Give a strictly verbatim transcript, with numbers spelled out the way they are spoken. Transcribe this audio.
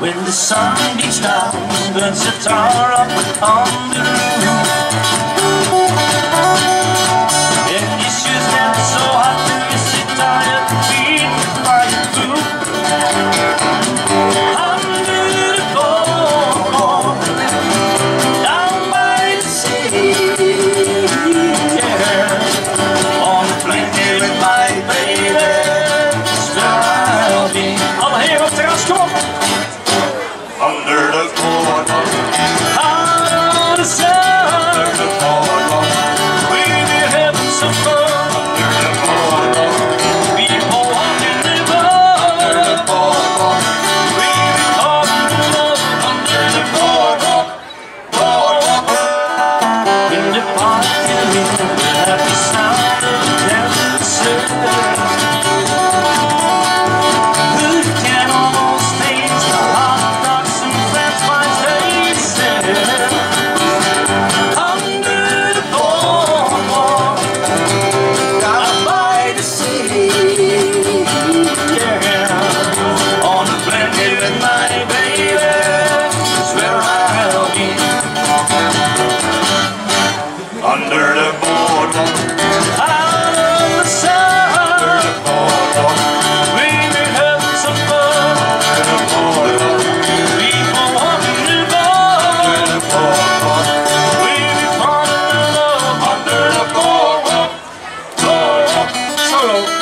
When the sun beats down, burns the tar up on the roof. And your shoes get so hot that you sit tired feet by your boot. Under the boardwalk, down by the sea, yeah. On the blanket with my baby, that's where I'll be. Alle heren op het terras, kom op! Under the boardwalk, Under the sun, under the boardwalk, we'll be having some fun. under the boardwalk, People walking the under the boardwalk, boardwalk, we'll be talking love under the boardwalk. boardwalk. In the park you hear the happy sound of the desert surf. Who can almost taste the hot dogs and french fries they serve? Under the boardwalk, down by the sea, yeah. On a blanket with my baby, that's where I'll be. Under the boardwalk, Out of the sun, boardwalk, we'll be having some fun. under the boardwalk, People walking the under the boardwalk, boardwalk, we'll be falling in love under the boardwalk. Boardwalk, solo.